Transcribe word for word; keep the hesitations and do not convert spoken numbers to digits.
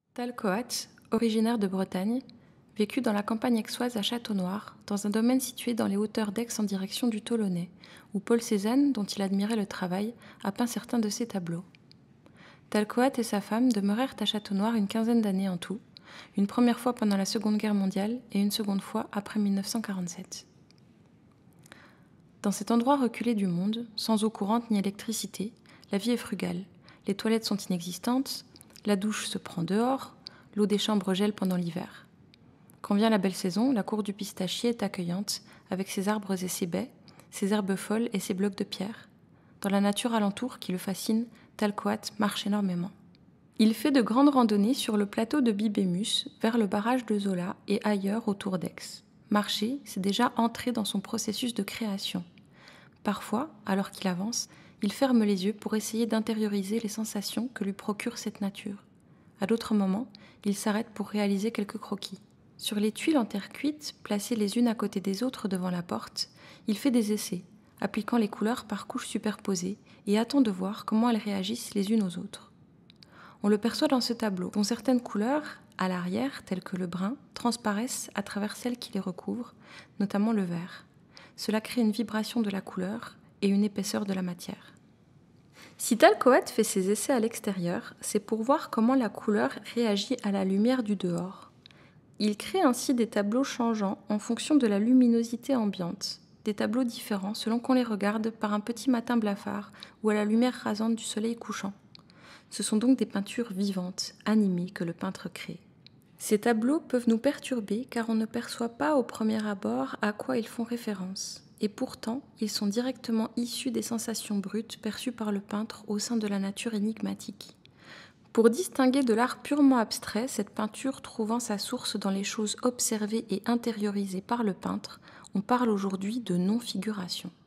Talcoat, originaire de Bretagne, vécut dans la campagne aixoise à Château-Noir, dans un domaine situé dans les hauteurs d'Aix en direction du Tolonnais, où Paul Cézanne, dont il admirait le travail, a peint certains de ses tableaux. Talcoat et sa femme demeurèrent à Château-Noir une quinzaine d'années en tout, une première fois pendant la Seconde Guerre mondiale et une seconde fois après mille neuf cent quarante-sept. Dans cet endroit reculé du monde, sans eau courante ni électricité, la vie est frugale. Les toilettes sont inexistantes, la douche se prend dehors, l'eau des chambres gèle pendant l'hiver. Quand vient la belle saison, la cour du pistachier est accueillante, avec ses arbres et ses baies, ses herbes folles et ses blocs de pierre. Dans la nature alentour qui le fascine, Talcoat marche énormément. Il fait de grandes randonnées sur le plateau de Bibémus, vers le barrage de Zola et ailleurs autour d'Aix. Marcher, c'est déjà entrer dans son processus de création. Parfois, alors qu'il avance, il ferme les yeux pour essayer d'intérioriser les sensations que lui procure cette nature. À d'autres moments, il s'arrête pour réaliser quelques croquis. Sur les tuiles en terre cuite, placées les unes à côté des autres devant la porte, il fait des essais, appliquant les couleurs par couches superposées et attend de voir comment elles réagissent les unes aux autres. On le perçoit dans ce tableau, dont certaines couleurs, à l'arrière, telles que le brun, transparaissent à travers celles qui les recouvrent, notamment le vert. Cela crée une vibration de la couleur et une épaisseur de la matière. Si Talcoat fait ses essais à l'extérieur, c'est pour voir comment la couleur réagit à la lumière du dehors. Il crée ainsi des tableaux changeants en fonction de la luminosité ambiante, des tableaux différents selon qu'on les regarde par un petit matin blafard ou à la lumière rasante du soleil couchant. Ce sont donc des peintures vivantes, animées que le peintre crée. Ces tableaux peuvent nous perturber car on ne perçoit pas au premier abord à quoi ils font référence. Et pourtant, ils sont directement issus des sensations brutes perçues par le peintre au sein de la nature énigmatique. Pour distinguer de l'art purement abstrait, cette peinture trouvant sa source dans les choses observées et intériorisées par le peintre, on parle aujourd'hui de non-figuration.